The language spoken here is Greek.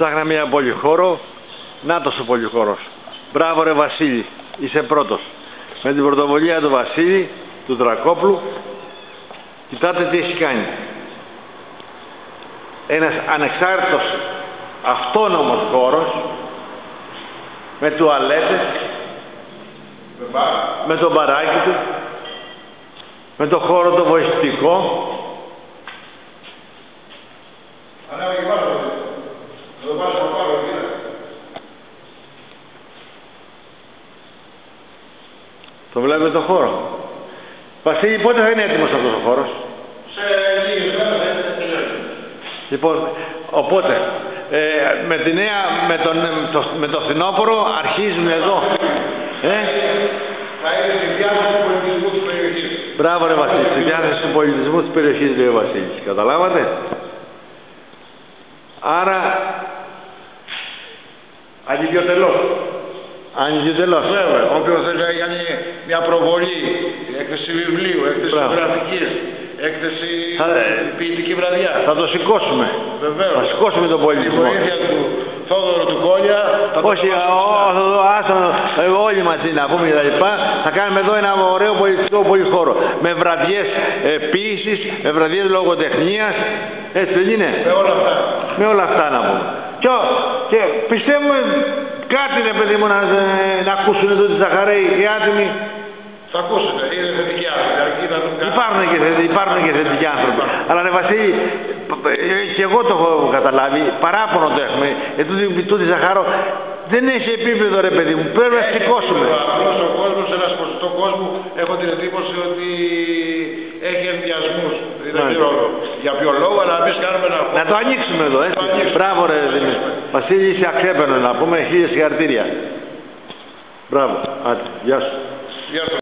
Ψάχναμε ένα πολυχώρο. Νάτος ο πολυχώρος. Μπράβο ρε Βασίλη, είσαι πρώτος. Με την πρωτοβουλία του Βασίλη, του Δρακόπλου, κοιτάτε τι έχει κάνει. Ένας ανεξάρτητος αυτόνομος χώρος, με τουαλέτες, με το μπαράκι του, με το χώρο το βοηθητικό. Το βλέπετε το χώρο. Βασίλη, πότε θα είναι έτοιμος αυτός ο χώρος? Σε λίγες μέρες. Λοιπόν, οπότε, με το φθινόπωρο αρχίζουμε εδώ. Θα είναι στη διάθεση του πολιτισμού της περιοχής. Μπράβο ρε Βασίλη, στη διάθεση του πολιτισμού της περιοχής, λέει ο Βασίλης. Καταλάβατε? Άρα, Ανιδιοτελώς. ανιδιοτελώς. Βέβαια, όποιος θέλει να κάνει μια προβολή, έκθεση βιβλίου, έκθεση γραφικής, έκθεση ποιητική βραδιά. Θα το σηκώσουμε. Βεβαίως. Θα σηκώσουμε τον πολιτισμό. Η βοήθεια του Θόδωρου του Κόλια. Όχι, όλοι μαζί να πούμε και τα λοιπά. Θα κάνουμε εδώ ένα ωραίο πολιτιστικό πολυχώρο. Με βραδιές ποίησης, με βραδιές λογοτεχνίας. Έτσι δεν είναι? Με όλα αυτά. Με όλα αυτά να πούμε. Και πιστεύουμε κάτι ρε παιδί μου να ακούσουν εδώ τη Ζαχαρέη οι άτιμοι. Θα ακούσετε, είναι θετικοί άνθρωποι. Υπάρχουν και θετικοί άνθρωποι. Αλλά ρε Βασίλη, και εγώ το έχω καταλάβει, παράπονο το έχουμε. Τούτη Ζαχαρό δεν έχει επίπεδο ρε παιδί μου, πρέπει να σηκώσουμε. Απλώς ο κόσμος, ένας ποσοστό κόσμου, έχω την εντύπωση ότι έχει ενδιασμούς. Δεν ξέρω για ποιο λόγο, αλλά εμείς κάνουμε να το ανοίξουμε εδώ, έτσι. Μπράβο ρε Βασίλη, είσαι αξέπαινο να πούμε, 1000 συγχαρητήρια. Μπράβο, άντε, γεια σου.